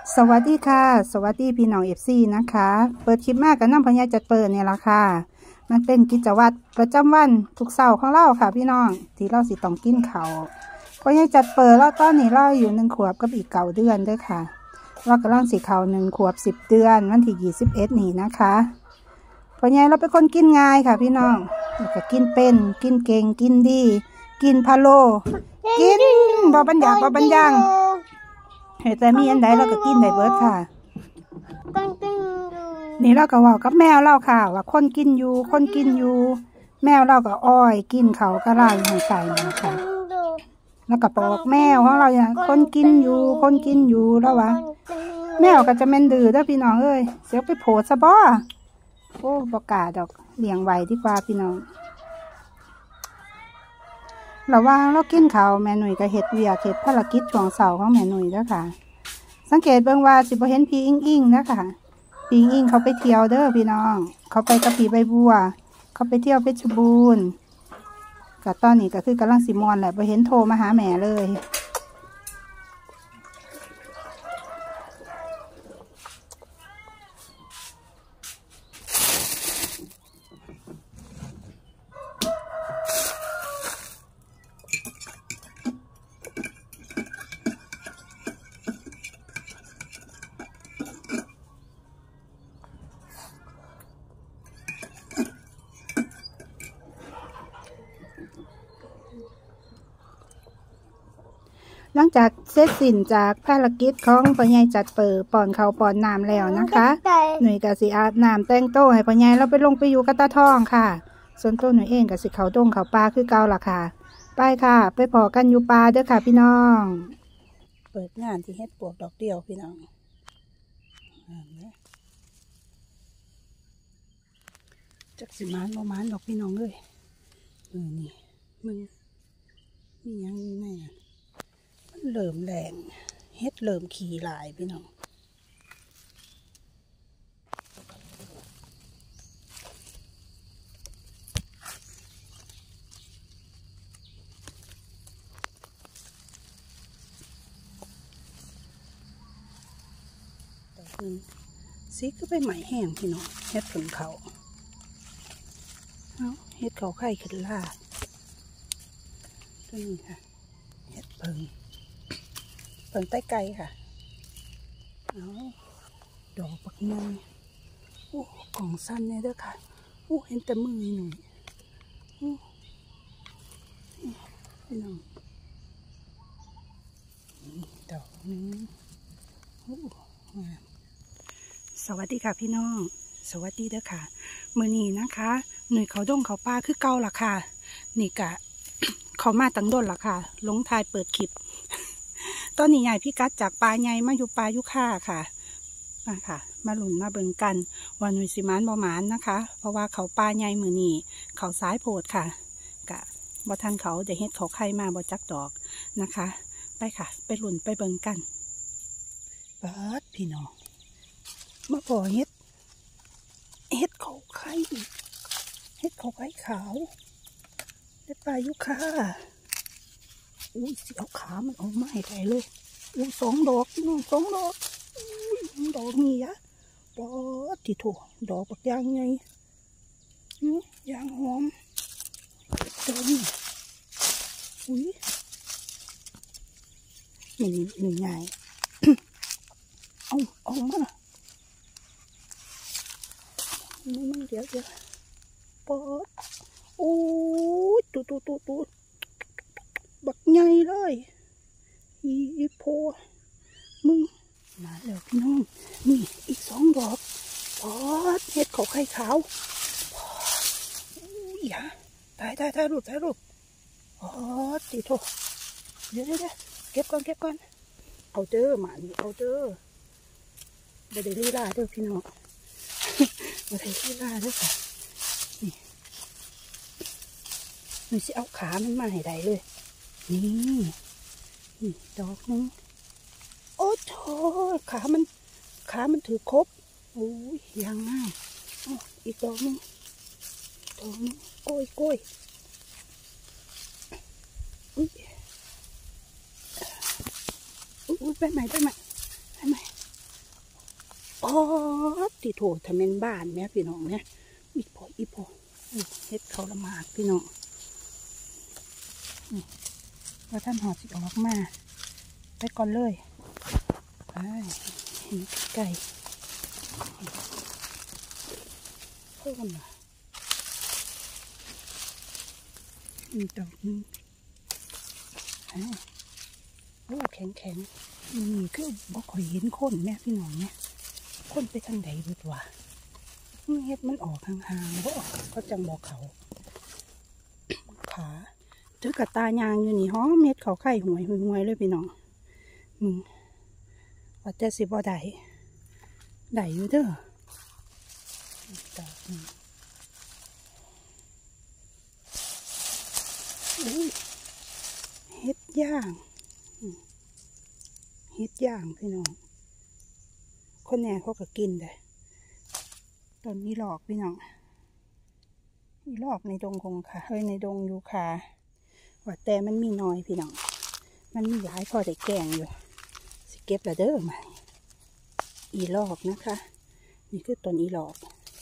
สวัสดีค่ะสวัสดีพี่น้องFCนะคะเปิดคลิปมากกับน้ำพญาจัดเปิดเนี่ยละค่ะมันเป็นกิจวัตรประจำวันทุกเสาร์ของเราค่ะพี่น้องที่เราสิต้องกินเขาพญาจัดเปิดแล้วตอนนี้เราอยู่1 ขวบกับอีก9 เดือนด้วยค่ะเรากำลังสิเขา1 ขวบ 10 เดือนวันที่21นี่นะคะพญาเราเป็นคนกินง่ายค่ะพี่น้องแล้วก็กินเป็นกินเก่งกินดีกินพะโล้กินบ่บัญญัติบ่บัญญังแต่มีอันใดเราก็กินได้เบิดค่ะนี่เราก็ว่ากับแมวเราค่ะว่าคนกินอยู่คนกินอยู่แมวเราก็อ้อยกินเขาก็ไล่ให้ใส่นะคะแล้วก็บอกแมวของเราอย่างคนกินอยู่คนกินอยู่แล้ววะแมวก็จะแม่นดื้อเด้อพี่น้องเอ้ยเสียไปโผล่ซะบ่โอ้บ่กล้าดอกเลี้ยงไว้ดีกว่าพี่น้องระหว่างเรากินข้าวแม่หนุ่ยก็เฮ็ดเวียกเฮ็ดภารกิจช่วงเช้าของแม่หนุ่ยเด้อค่ะสังเกตเบิ่งว่าสิบ่เห็นพี่อิงนะคะพี่อิงเขาไปเที่ยวเด้อพี่น้องเขาไปกับพี่ใบบัวเขาไปเที่ยวเพชรบูรณ์ก็ตอนนี้ก็คือกำลังสิม่วนแหละบ่เห็นโทรมาหาแม่เลยหลังจากเสร็จสิ้นจากภารกิจของพ่อใหญ่จัดเปิดป้อนข้าวป้อนน้ำแล้วนะคะหนุ่ยก็สิอาบน้ำแต่งโต้ให้พ่อใหญ่เราไปลงไปอยู่กับตาทองค่ะส่วนตัวหนุ่ยเองก็สิเขาดงเขาปลาคือเก่าล่ะค่ะไปค่ะไปพอกันอยู่ปลาเด้อค่ะพี่น้องเปิดงานที่เฮ็ดปวกดอกเดียวพี่น้องจักสิมานบ่มานดอกพี่น้องเลยนี่มึงมียังอยู่ไหนเริ่มแรงเฮ็ดเริ่มขี่ลายพี่น้องสีก็ไปใหม่แห้งพี่น้องเฮ็ดผลเขาเฮ็ดเขาไข่ขึ้นลาตัวนี้ค่ะเฮ็ดเพิงใต้ไก่ค่ะดอกปักน้อยโอ้กล่องสั้นเนี่ยเด้อค่ะโอ้เห็นแต่มือหนุ่ยพี่น้องดอกนี้สวัสดีค่ะพี่น้องสวัสดีเด้อค่ะมื้อนี้นะคะหนุ่ยเขาดงเขาปลาคือเก่าล่ะค่ะนี่กะ เขามาตั้งต้นล่ะค่ะลงทายเปิดคลิปตอนนี้ใหญ่พี่กัดจากปลาใหญ่มาอยู่ปลายุค่าค่ะมาค่ะมาหลุนมาเบิ่งกันวันหนุ่ยสิมานบ่หมานนะคะเพราะว่าเขาปลาใหญ่มือนี้เขาซ้ายโพดค่ะกะบ่ทันเขาจะเฮ็ดเขาไข่มาบ่จักดอกนะคะไปค่ะไปหลุนไปเบิ่งกันปาดพี่น้องมาพอเฮ็ดเขาไข่เฮ็ดเขาไข่ขาวเฮ็ดปลายุค่าอุ้ยเสียวขามันออกมาให้ได้เลยอุ้ย2 ดอกพี่น้อง2 ดอกอุ้ยดอกนี้ยะปอดที่ถูกดอกปักยางไงยางหอมตัวนี้อุ้ยนี่ไง เอามามันเดี๋ยวปอดโอ้ยตูบักใหญ่เลยอีโพมึงมาแล้วพี่น้องนี่อีก2 ดอกปอดเห็ดเขาไข่ขาวอย่าถ่ายรูปปอดติโถเดี๋ยวเก็บก่อนเอาเจอหมานี่เอาเจอบ่ได้ลีลาเด้อพี่น้องบ่ได้ลีลาเด้อค่ะนี่มันสิเอาขามันมาให้ได้เลยนี่ดอกนึงโอ้โถขามันถือครบโอ้ยยังง่ายอีกดอกนึงกล้วยอุ้ยไปใหม่อ๋อที่โถทำเป็นบ้านแม่พี่น้องเนี่ยอีพอเฮ็ดเขาละหมากพี่น้องว่าท่านหอดสิออกมาไปก่อนเลยไปเห็นไก่เพิ่มอีกดอกนึงโอ้แข็งนี่คือบ่ค่อยเห็นคนแม่พี่น้องเนี่ยคนไปทางใดเบิดวะเฮ็ดมันออกห่างๆบ่ก็จังบอกเขาขาถือกระตายางอยู่นี่ฮ้อเม็ดเขาไข่หวยเลยพี่น้องว่าแต่สิบ่ได้อยู่เด้อดอกนึงเฮ็ดย่างพี่น้องคนแน่เขาก็กินได้ต้นนี้หลอกพี่น้องอีหลอกในดงคงค่ะในดงยูคาว่าแต่มันมีน้อยพี่น้องมันมีหลายพอได้แกงอยู่สิเก็บละเด้อมาอีหลอกนะคะนี่คือต้นอีหลอก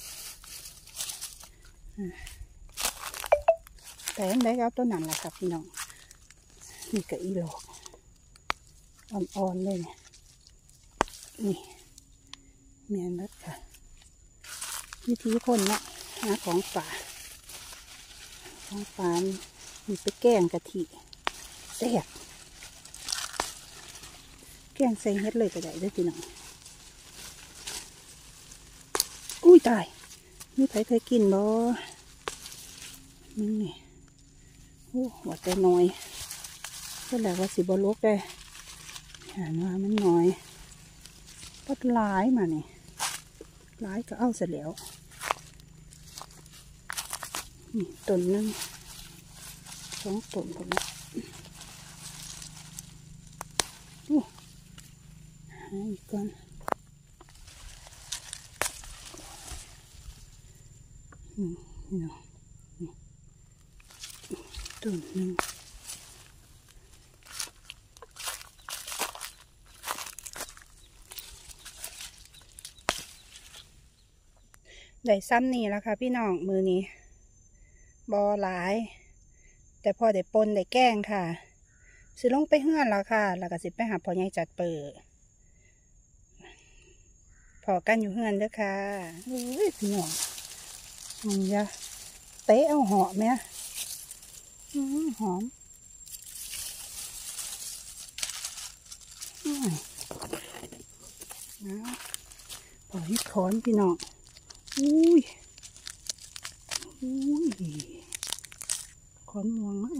แต่อันใดก็เอาต้นนั้นแหละครับพี่น้องนี่ก็อีหลอกอ่อนๆเลยนี่เมียนรัดค่ะวิธีคนเนาะหาของป่ามีไปแกงกะทิแซ่บแกงใส่เฮ็ดเลยก็ได้ด้วยพี่น้องอุ้ยตายนี่ใครเคยกินบ่นี่โอ้ว่าแต่น้อยก็แล้วว่าสิบ่ลกได้หาว่ามันน้อยปัดหลายมานี่หลายก็เอาเสร็จแล้วนี่ต้นนึง2 ต้นคนนี้หาอีกก่อนนี่เนาะต้นนึงได้ซ้ำนี่แล้วค่ะพี่น้องมือนี้บอหลายแต่พอได้ปนได้แกงค่ะสิลงไปเฮือนแล้วค่ะแล้วก็สิไปหาพ่อใหญ่จัดเปิดพอกันอยู่เฮือนเด้อค่ะพี่น้องอย่าเตะเอาหอมไหมหอมพอฮิตถอนพี่น้องอุ้ยขอนมวงมั้ง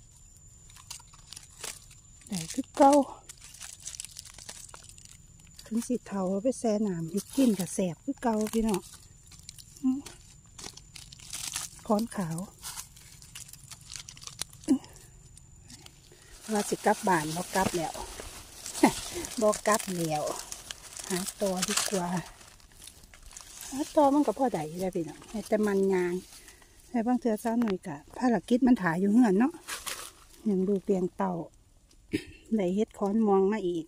ได้คือเก่าถึงสิเทาไปแซ่น้ำฮิตกินกับแสบคือเก่าพี่น้องขอนขาวว่าสิกลับบ้านบอกกลับแล้วบอกกลับแล้วหาตัวดีกว่าต่อมันก็พอได้เลยพี่น้องแต่มันยางแต่บางเทื่อเช้าหน่อยกะภารกิจมันถ่ายอยู่เหือนเนาะยังดูเปลี่ยนเต่าได้เฮ็ดค้อนมองมาอีก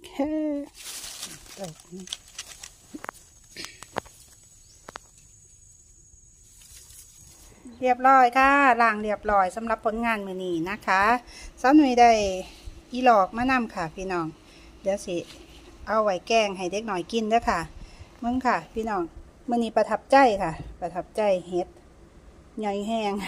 เรียบร้อยค่ะล้างเรียบร้อยสำหรับผลงานมื้อนี้นะคะเช้าหน่อยได้อีหลอกมานำค่ะพี่น้องเดี๋ยวสิเอาไว้แกงให้เด็กหน่อยกินเด้อค่ะมึงค่ะพี่น้องมื้อนี้ประทับใจค่ะประทับใจเฮ็ดใหญ่แห้ง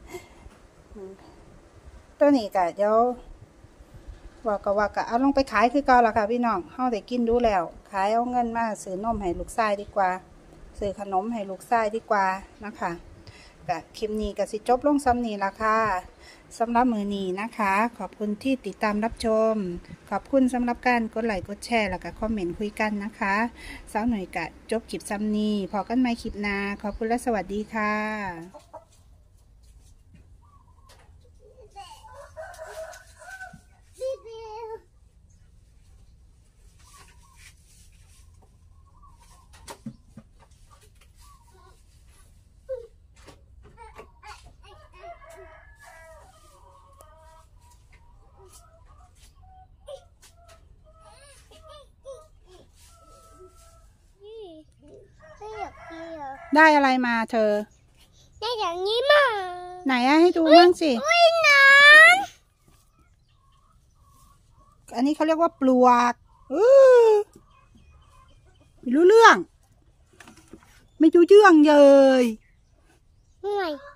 ตัวนี้กะเดี๋ยวว่าเอาลงไปขายคือเก่าละค่ะพี่น้องเฮาได้กินดูแล้วขายเอาเงินมาซื้อนมให้ลูกชายดีกว่าซื้อขนมให้ลูกชายดีกว่านะคะกะคลิปนี้ก็สิจบลงซ้ำนี้ละค่ะสำหรับมื้อนี้นะคะขอบคุณที่ติดตามรับชมขอบคุณสำหรับการกดไลค์กดแชร์แล้วก็คอมเมนต์คุยกันนะคะสาวหน่อยกะจบคลิปซ้ำนี้พอกันใหม่คลิปหน้าขอบคุณและสวัสดีค่ะได้อะไรมาเธอได้อย่างนี้มาไหนอะให้ดูบ้างสิอุ้ยน้อันนี้เขาเรียกว่าปลวกไม่รู้เรื่อง ไม่รู้เรื่องเลยำห่วย